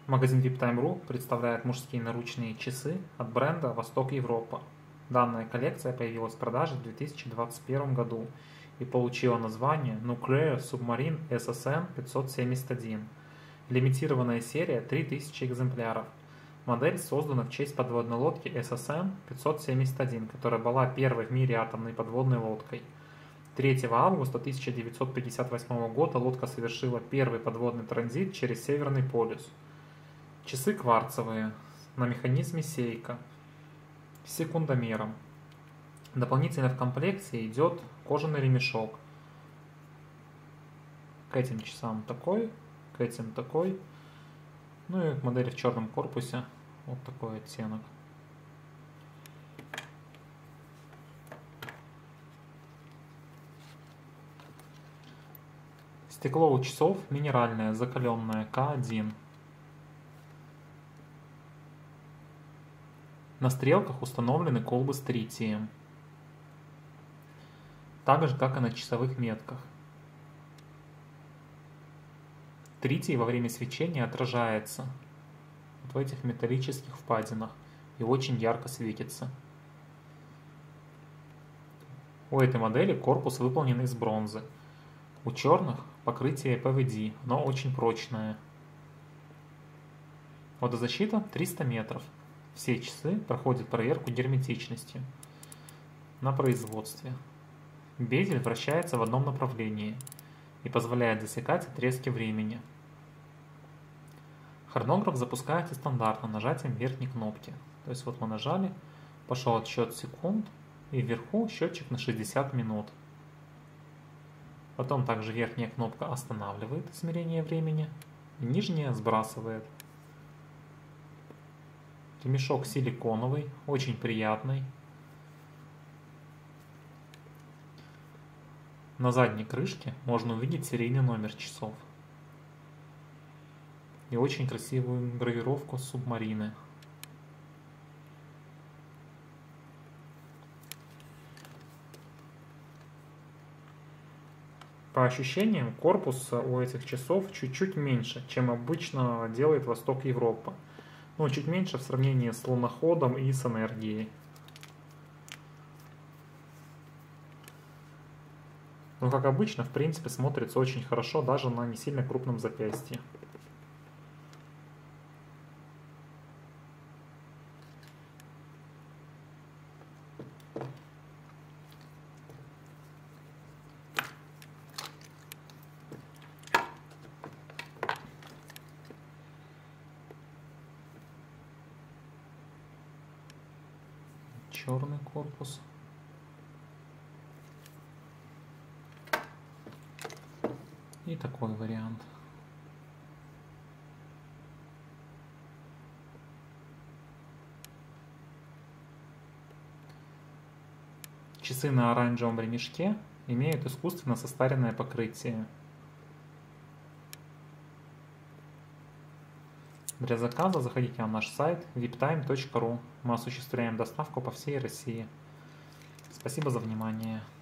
Магазин VIPTime.ru представляет мужские наручные часы от бренда Восток Европа. Данная коллекция появилась в продаже в 2021 году и получила название Nuclear Submarine SSN 571. Лимитированная серия 3000 экземпляров. Модель создана в честь подводной лодки SSN 571, которая была первой в мире атомной подводной лодкой. 3 августа 1958 года лодка совершила первый подводный транзит через Северный полюс. Часы кварцевые, на механизме Сейко, с секундомером. Дополнительно в комплекте идет кожаный ремешок. К этим часам такой, к этим такой. Ну и модель в черном корпусе, вот такой оттенок. Стекло у часов минеральное, закаленное, К1. На стрелках установлены колбы с тритием, так же, как и на часовых метках. Тритий во время свечения отражается вот в этих металлических впадинах и очень ярко светится. У этой модели корпус выполнен из бронзы. У черных покрытие PVD, но очень прочное. Водозащита 300 метров. Все часы проходят проверку герметичности на производстве. Безель вращается в одном направлении и позволяет засекать отрезки времени. Хронограф запускается стандартно нажатием верхней кнопки. То есть вот мы нажали, пошел отсчет секунд, и вверху счетчик на 60 минут. Потом также верхняя кнопка останавливает измерение времени, и нижняя сбрасывает. Ремешок силиконовый, очень приятный. На задней крышке можно увидеть серийный номер часов. И очень красивую гравировку субмарины. По ощущениям, корпус у этих часов чуть-чуть меньше, чем обычно делает Восток Европа. Ну, чуть меньше в сравнении с луноходом и с энергией. Но, как обычно, в принципе, смотрится очень хорошо даже на не сильно крупном запястье. Черный корпус. И такой вариант. Часы на оранжевом ремешке имеют искусственно состаренное покрытие. Для заказа заходите на наш сайт viptime.ru. Мы осуществляем доставку по всей России. Спасибо за внимание.